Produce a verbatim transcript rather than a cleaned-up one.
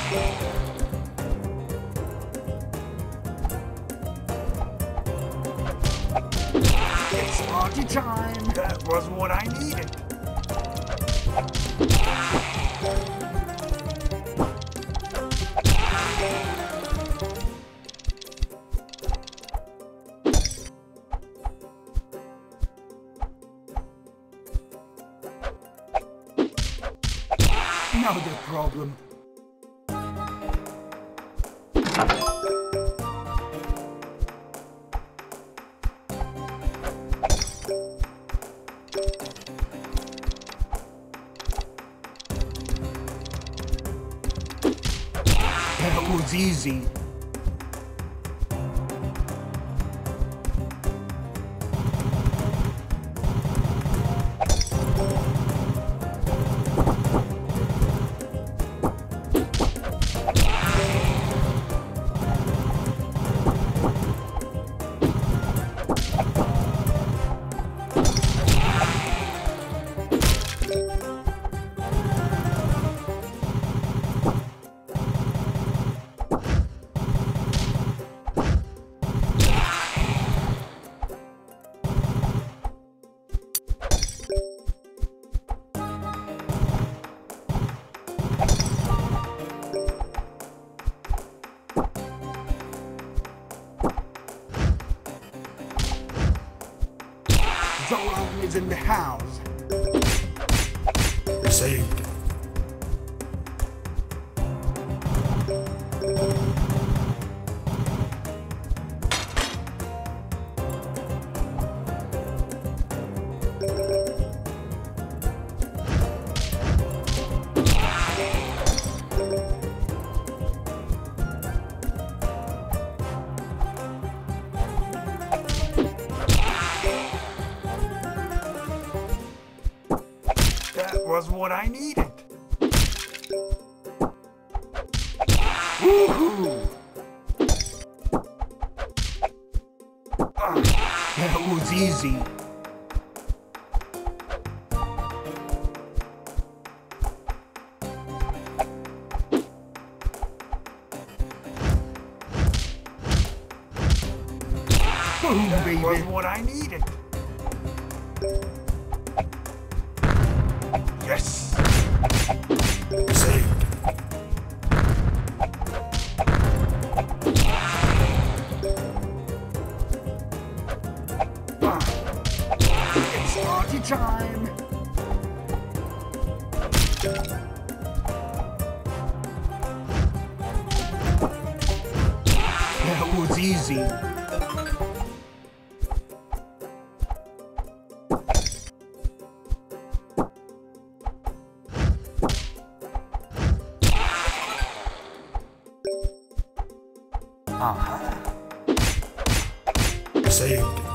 It's party time! That was what I needed! Now the problem. That was easy. Xolan is in the house. Saved. That was what I needed. Woohoo! Ah, that was easy. Boom, that baby. Was what I needed. Yes! Saved. Ah, it's party time! That was easy. Uh-huh. Saved.